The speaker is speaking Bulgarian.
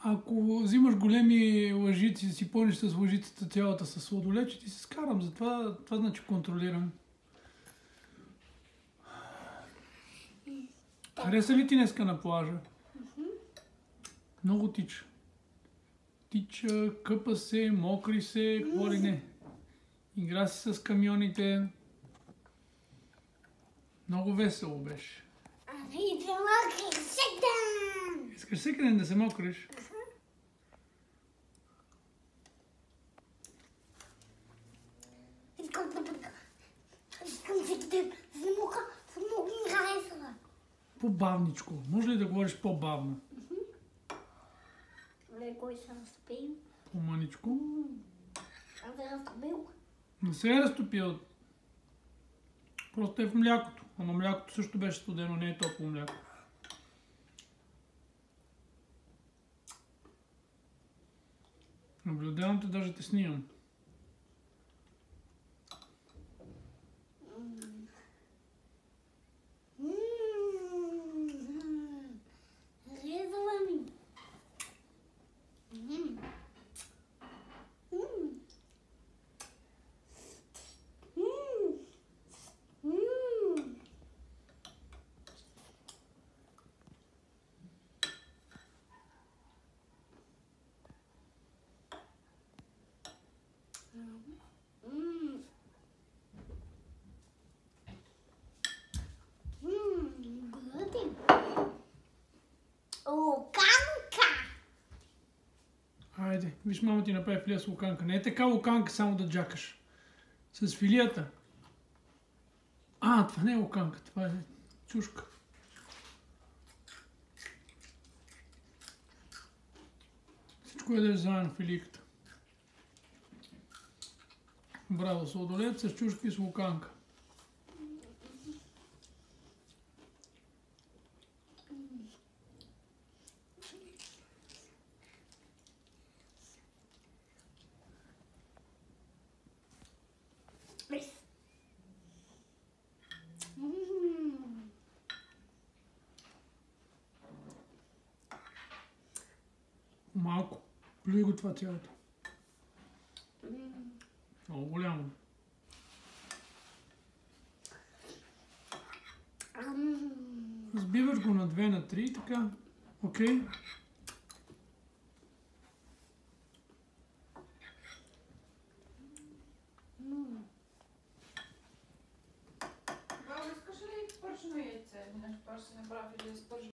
ако взимаш големи лъжици и си пълниш с лъжицата цялата със сладолед, ще ти се скарам. Затова това значи контролирам. Хареса ли ти днеска на плажа? Много тича. Тича, къпа се, мокри се, какво ли не. Игра си с камионите. Много весело беше. Искаш всеки ден да се мокриш? Искам всеки ден да се мокра, много ми харесва. По-бавничко. Може ли да говориш по-бавно? Леко и се разтопил. По-маничко. А се разтопил. Не се е разтопил. Просто е в млякото. Ама млякото също беше студено, не е топло мляко. Наблюдавам те, даже те снимам. Резала ми. Хайде, виж, мама ти направи филия с луканка. Не е така луканка само да джакаш. С филията. Това не е луканка, това е чушка. Всичко ядеш заедно филийката. Браво, сладолед с чушка и с луканка. Малко. Плюй го това цялото. Много голямо. Разбиваш го на 2 на 3, така. Окей. Искаш ли пържено яйце? Нещо, ще се направи или да спържа?